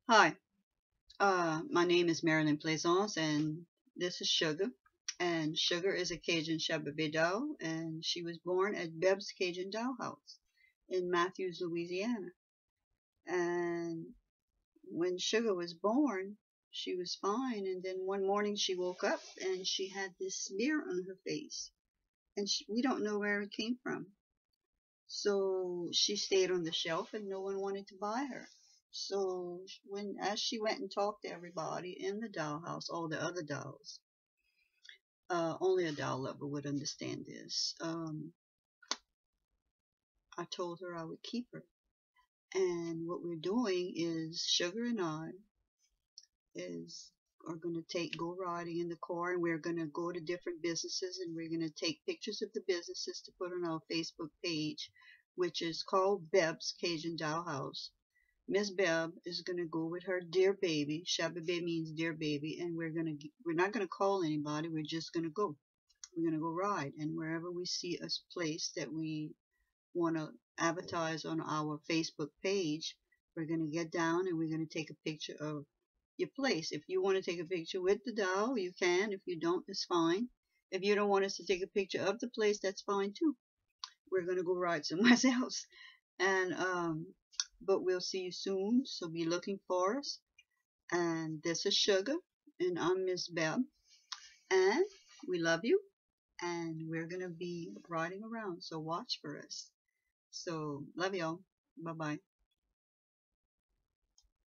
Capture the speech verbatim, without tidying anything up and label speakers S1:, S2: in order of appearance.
S1: Hi, uh, my name is Marilyn Plaisance, and this is Sugar. And Sugar is a Cajun Shabba doll, and she was born at Beb's Cajun Doll House in Matthews, Louisiana. And when Sugar was born, she was fine, and then one morning she woke up and she had this smear on her face, and she, we don't know where it came from. So she stayed on the shelf, and no one wanted to buy her. So when as she went and talked to everybody in the dollhouse, all the other dolls, uh, only a doll lover would understand this. Um, I told her I would keep her, and what we're doing is Sugar and I is are going to take go riding in the car, and we're going to go to different businesses, and we're going to take pictures of the businesses to put on our Facebook page, which is called Beb's Cajun Doll House. Miss Beb is gonna go with her dear baby. Shabba means dear baby, and we're gonna we're not gonna call anybody. We're just gonna go. We're gonna go ride, and wherever we see a place that we want to advertise on our Facebook page, we're gonna get down and we're gonna take a picture of your place. If you want to take a picture with the doll, you can. If you don't, it's fine. If you don't want us to take a picture of the place, that's fine too. We're gonna go ride somewhere else. And um, but we'll see you soon. So be looking for us. And this is Sugar, and I'm Miss Beb, and we love you. And we're gonna be riding around. So watch for us. So love y'all. Bye bye.